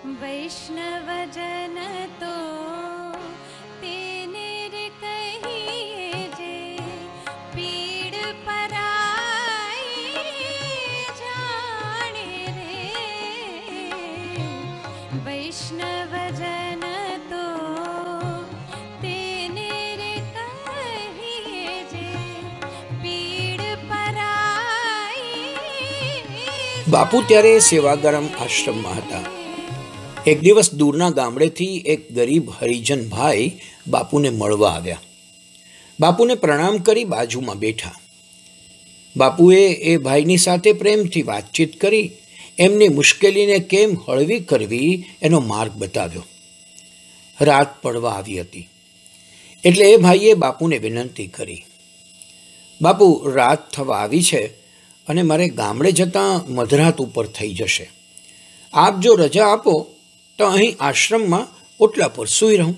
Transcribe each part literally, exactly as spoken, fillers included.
वैष्णव जन तो तेने रे कहिए जे पीड़ पराई जाने रे। वैष्णव जन तो तेने रे कहिए जे पीड़ पराई। બાપુ ત્યારે સેવાગ્રામ આશ્રમમાં હતા। એક દિવસ દૂરના ગામડેથી એક ગરીબ હરિજન ભાઈ બાપુને મળવા આવ્યા। બાપુને પ્રણામ કરી બાજુમાં બેઠા। બાપુએ એ ભાઈની સાથે પ્રેમથી વાતચીત કરી એમની મુશ્કેલીને કેમ હળવી કરવી એનો માર્ગ બતાવ્યો। રાત પડવા આવી હતી એટલે એ ભાઈએ બાપુને વિનંતી કરી, બાપુ રાત થવા આવી છે અને મારે ગામડે જતાં મધરાત ઉપર થઈ જશે। આપ જો રજા આપો તો અહીં આશ્રમમાં ઓટલા પર સૂઈ રહું।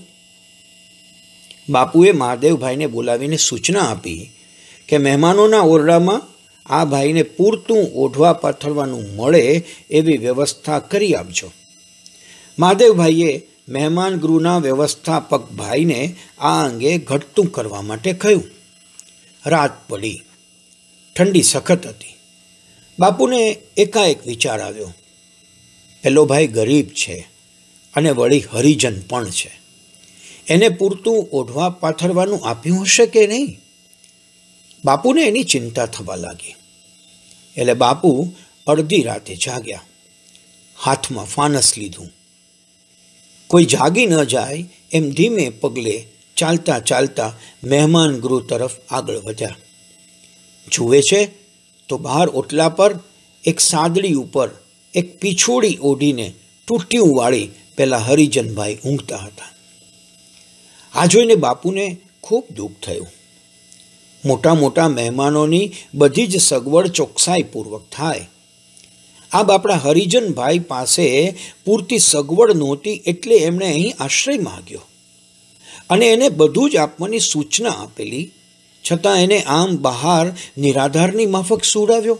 બાપુએ મહાદેવભાઈને બોલાવીને સૂચના આપી કે મહેમાનોના ઓરડામાં આ ભાઈને પૂરતું ઓઢવા પાથરવાનું મળે એવી વ્યવસ્થા કરી આપજો। મહાદેવભાઈએ મહેમાન ગૃહના વ્યવસ્થાપક ભાઈને આ અંગે ઘટતું કરવા માટે કહ્યું। રાત પડી, ઠંડી સખત હતી। બાપુને એકાએક વિચાર આવ્યો, પેલો ભાઈ ગરીબ છે અને વળી હરિજન પણ છે, એને પૂરતું ઓઢવા પાથરવાનું આપ્યું હશે કે નહીં? બાપુને એની ચિંતા થવા લાગી। એટલે બાપુ અડધી રાતે જાગ્યા, હાથમાં ફાનસ લીધું, કોઈ જાગી ન જાય એમ ધીમે પગલે ચાલતા ચાલતા મહેમાન ગૃહ તરફ આગળ વધ્યા। જુએ છે તો બહાર ઓટલા પર એક સાદડી ઉપર એક પીછોડી ઓઢીને તૂટ્યું વાળી પેલા હરિજનભાઈ ઊંઘતા હતા। આ જોઈને બાપુને ખૂબ દુઃખ થયું। મોટા મોટા મહેમાનોની બધી જ સગવડ ચોકસાઈપૂર્વક થાય, આ બાપડા હરિજનભાઈ પાસે પૂરતી સગવડ નહોતી એટલે એમણે અહીં આશ્રય માગ્યો અને એને બધું જ આપવાની સૂચના આપેલી, છતાં એને આમ બહાર નિરાધારની માફક સુવડાવ્યો।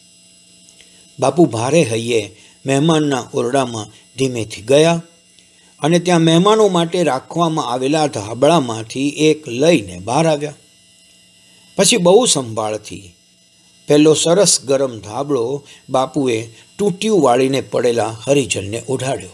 બાપુ ભારે હૈયે મહેમાનના ઓરડામાં ધીમેથી ગયા અને ત્યાં મહેમાનો માટે રાખવામાં આવેલા ધાબળામાંથી એક લઈને બહાર આવ્યા। પછી બહુ સંભાળથી પેલો સરસ ગરમ ધાબળો બાપુએ તૂટ્યું વાળીને પડેલા હરિજનને ઓઢાડ્યો।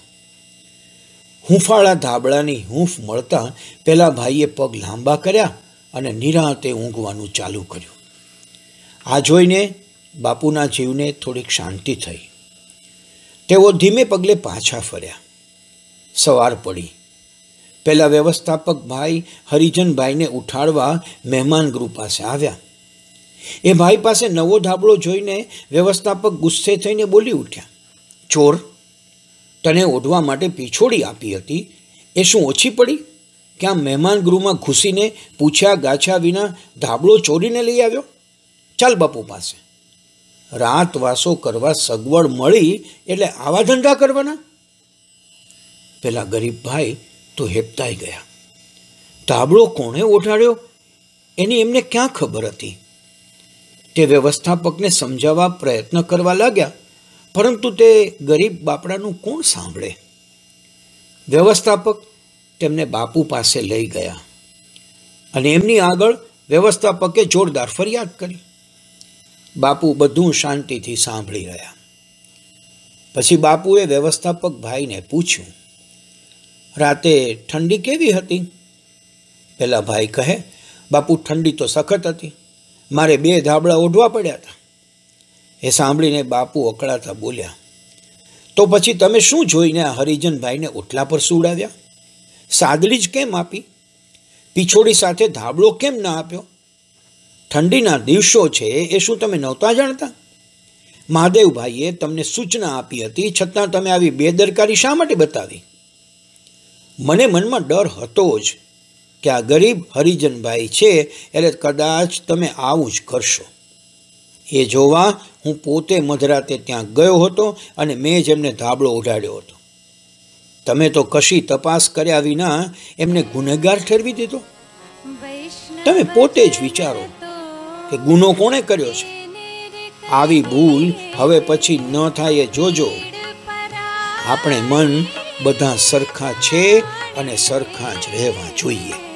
હૂંફાળા ધાબળાની હૂંફ મળતા પેલા ભાઈએ પગ લાંબા કર્યા અને નિરાંતે ઊંઘવાનું ચાલુ કર્યું। આ જોઈને બાપુના જીવને થોડીક શાંતિ થઈ। તેઓ ધીમે પગલે પાછા ફર્યા। સવાર પડી, પેલા વ્યવસ્થાપક ભાઈ હરિજનભાઈને ઉઠાડવા મહેમાન ગૃહ પાસે આવ્યા। એ ભાઈ પાસે નવો ધાબળો જોઈને વ્યવસ્થાપક ગુસ્સે થઈને બોલી ઉઠ્યા, ચોર, તને ઓઢવા માટે પીછોડી આપી હતી એ શું ઓછી પડી કે આ મહેમાન ગૃહમાં ઘૂસીને પૂછ્યા ગાછા વિના ધાબળો ચોરીને લઈ આવ્યો? ચાલ બાપુ પાસે, રાત વાસો કરવા સગવડ મળી એટલે આવા ધંધા કરવાના? પેલા ગરીબ ભાઈ તો હેપતાઈ ગયા। ધાબળો કોણે ઓઢાડ્યો એની એમને ક્યાં ખબર હતી? તે વ્યવસ્થાપકને સમજાવવા પ્રયત્ન કરવા લાગ્યા, પરંતુ તે ગરીબ બાપડાનું કોણ સાંભળે? વ્યવસ્થાપક તેમને બાપુ પાસે લઈ ગયા અને એમની આગળ વ્યવસ્થાપકે જોરદાર ફરિયાદ કરી। બાપુ બધું શાંતિથી સાંભળી રહ્યા। પછી બાપુએ વ્યવસ્થાપક ભાઈને પૂછ્યું, રાતે ઠંડી કેવી હતી? પેલા ભાઈ કહે, બાપુ ઠંડી તો સખત હતી, મારે બે ધાબળા ઓઢવા પડ્યા હતા। એ સાંભળીને બાપુ અકળાતા બોલ્યા, તો પછી તમે શું જોઈને આ હરિજનભાઈને ઓટલા પર સુવડાવ્યા? સાદડી જ કેમ આપી? પીછોડી સાથે ધાબળો કેમ ના આપ્યો? ઠંડીના દિવસો છે એ શું તમે નહોતા જાણતા? મહાદેવભાઈએ તમને સૂચના આપી હતી, છતાં તમે આવી બેદરકારી શા માટે બતાવી? મને મનમાં ડર હતો જ કે આ ગરીબ હરિજનભાઈ છે એટલે કદાચ તમે આવું જ કરશો। એ જોવા હું પોતે મધરાતે ત્યાં ગયો હતો અને મેં જ એમને ધાબળો ઓઢાડ્યો હતો। તમે તો કશી તપાસ કર્યા વિના એમને ગુનેગાર ઠેરવી દીધો। તમે પોતે જ વિચારો કે ગુનો કોણે કર્યો છે? આવી ભૂલ હવે પછી ન થાય એ જોજો। આપણે મન બધા સરખા છે અને સરખા જ રહેવા જોઈએ.